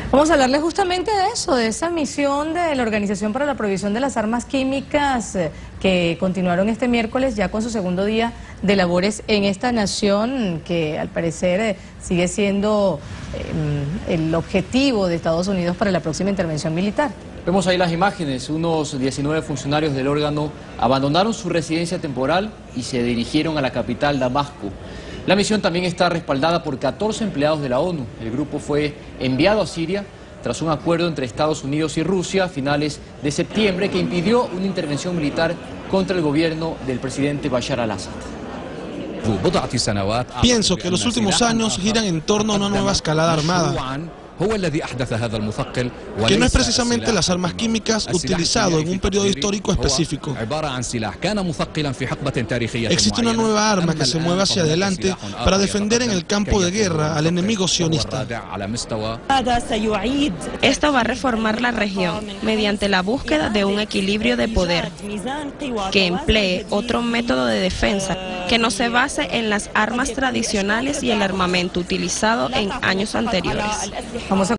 Vamos a hablarle justamente de eso, de esa misión de la Organización para la Prohibición de las Armas Químicas que continuaron este miércoles ya con su segundo día de labores en esta nación que al parecer sigue siendo el objetivo de Estados Unidos para la próxima intervención militar. Vemos ahí las imágenes, unos 19 funcionarios del órgano abandonaron su residencia temporal y se dirigieron a la capital, Damasco. La misión también está respaldada por 14 empleados de la ONU. El grupo fue enviado a Siria tras un acuerdo entre Estados Unidos y Rusia a finales de septiembre que impidió una intervención militar contra el gobierno del presidente Bashar al-Assad. Pienso que los últimos años giran en torno a una nueva escalada armada, que no es precisamente las armas químicas utilizado en un periodo histórico específico. Existe una nueva arma que se mueve hacia adelante para defender en el campo de guerra al enemigo sionista. Esto va a reformar la región mediante la búsqueda de un equilibrio de poder que emplee otro método de defensa que no se base en las armas tradicionales y el armamento utilizado en años anteriores. Vamos a